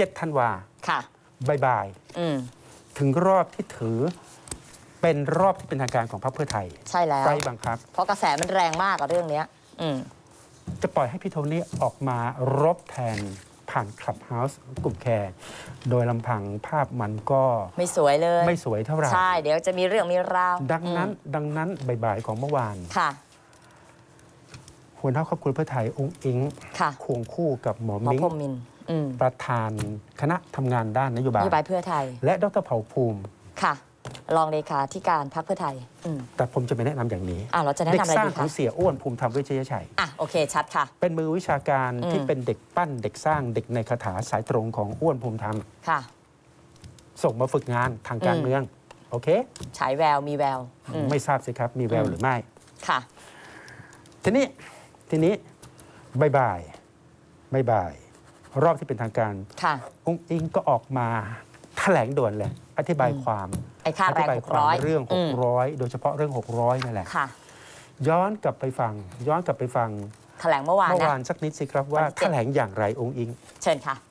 7 ธันวาค่ะบ่ายถึงรอบที่ถือเป็นรอบที่เป็นทางการของพรรคเพื่อไทยใช่แล้วไร้บังคับเพราะกระแสมันแรงมากกับเรื่องนี้จะปล่อยให้พี่โทนี่ออกมารบแทนผ่านคลับเฮาส์กลุ่มแคร์โดยลำพังภาพมันก็ไม่สวยเลยไม่สวยเท่าไหร่ใช่เดี๋ยวจะมีเรื่องมีราวดังนั้นบ่ายของเมื่อวานค่ะหัวหน้าครอบครัวเพื่อไทยองค์อิงควงคู่กับหมอมิ้งประธานคณะทำงานด้านนโยบายเพื่อไทยและดร.เผ่าภูมิค่ะรองเลขาธิการพรรคเพื่อไทยแต่ผมจะไม่แนะนำอย่างนี้เราจะแนะนำอะไรดีคะเด็กสร้างของเสียอ้วนภูมิธรรมเวชยชัยโอเคชัดค่ะเป็นมือวิชาการที่เป็นเด็กปั้นเด็กสร้างเด็กในคาถาสายตรงของอ้วนภูมิธรรมค่ะส่งมาฝึกงานทางการเมืองโอเคฉายแววมีแววไม่ทราบสิครับมีแววหรือไม่ค่ะทีนี้บ่ายรอบที่เป็นทางการองค์อิงก็ออกมาแถลงด่วนเลยอธิบายความอธิบายความเรื่อง600โดยเฉพาะเรื่อง600นั่นแหละย้อนกลับไปฟังแถลงเมื่อวานสักนิดสิครับว่าแถลงอย่างไรองค์อิงเชิญค่ะ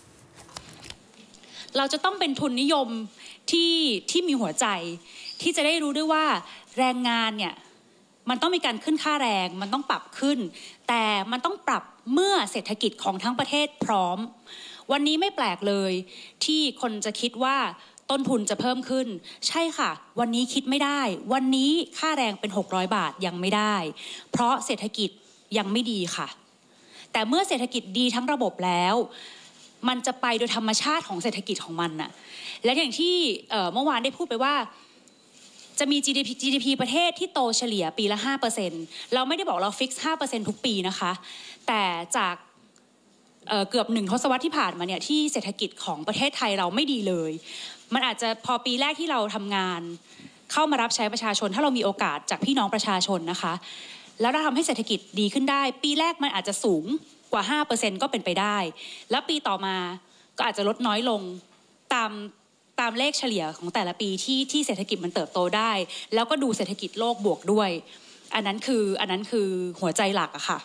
เราจะต้องเป็นทุนนิยมที่มีหัวใจที่จะได้รู้ด้วยว่าแรงงานเนี่ยมันต้องมีการขึ้นค่าแรงมันต้องปรับขึ้นแต่มันต้องปรับเมื่อเศรษฐกิจของทั้งประเทศพร้อมวันนี้ไม่แปลกเลยที่คนจะคิดว่าต้นทุนจะเพิ่มขึ้นใช่ค่ะวันนี้คิดไม่ได้วันนี้ค่าแรงเป็น600 บาทยังไม่ได้เพราะเศรษฐกิจยังไม่ดีค่ะแต่เมื่อเศรษฐกิจดีทั้งระบบแล้วมันจะไปโดยธรรมชาติของเศรษฐกิจของมันน่ะและอย่างที่เมื่อวานได้พูดไปว่าจะมี GDP ประเทศที่โตเฉลี่ยปีละ 5% เราไม่ได้บอกเราฟิกซ์ 5% ทุกปีนะคะแต่จากเกือบ1 ทศวรรษที่ผ่านมาเนี่ยที่เศรษฐกิจของประเทศไทยเราไม่ดีเลยมันอาจจะพอปีแรกที่เราทำงานเข้ามารับใช้ประชาชนถ้าเรามีโอกาสจากพี่น้องประชาชนนะคะแล้วเราทำให้เศรษฐกิจดีขึ้นได้ปีแรกมันอาจจะสูงกว่า 5% ก็เป็นไปได้แล้วปีต่อมาก็อาจจะลดน้อยลงตามเลขเฉลี่ยของแต่ละปีที่เศรษฐกิจมันเติบโตได้แล้วก็ดูเศรษฐกิจโลกบวกด้วยอันนั้นคือหัวใจหลักอะค่ะ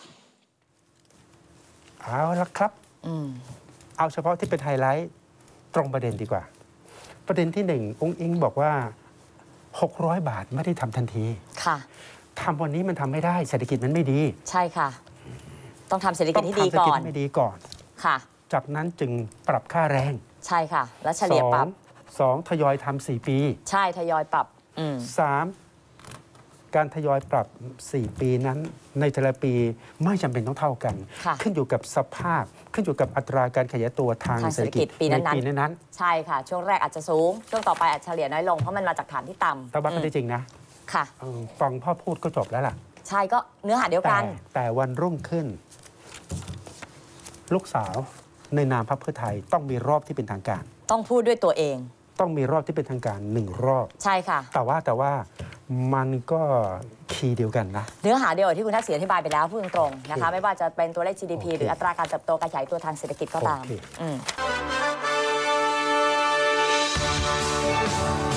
เอาละครับเอาเฉพาะที่เป็นไฮไลท์ตรงประเด็นดีกว่าประเด็นที่1องค์อิงบอกว่า600 บาทไม่ได้ทำทันทีค่ะทำวันนี้มันทำไม่ได้เศรษฐกิจมันไม่ดีใช่ค่ะต้องทำเศรษฐกิจให้ดีก่อนค่ะจากนั้นจึงปรับค่าแรงใช่ค่ะและเฉลี่ยปรับ 2ทยอยทำ4 ปีใช่ทยอยปรับ 3การทยอยปรับ4 ปีนั้นในแต่ละปีไม่จำเป็นต้องเท่ากันขึ้นอยู่กับสภาพขึ้นอยู่กับอัตราการขยายตัวทางเศรษฐกิจปีนั้นใช่ค่ะช่วงแรกอาจจะสูงช่วงต่อไปอาจจะเฉลี่ยน้อยลงเพราะมันมาจากฐานที่ต่ำแต่ว่าก็ได้จริงนะค่ะฟังพ่อพูดก็จบแล้วล่ะใช่ก็เนื้อหาเดียวกันแต่วันรุ่งขึ้นลูกสาวในนามพรรคเพื่อไทยต้องมีรอบที่เป็นทางการต้องพูดด้วยตัวเองต้องมีรอบที่เป็นทางการ1 รอบใช่ค่ะแต่ว่ามันก็คีย์เดียวกันนะเนื้อหาเดียวที่คุณทักษิณอธิบายไปแล้วพูดตรงๆนะคะไม่ว่าจะเป็นตัวเลข GDP หรืออัตราการเติบโตการขยายตัวทางเศรษฐกิจก็ตาม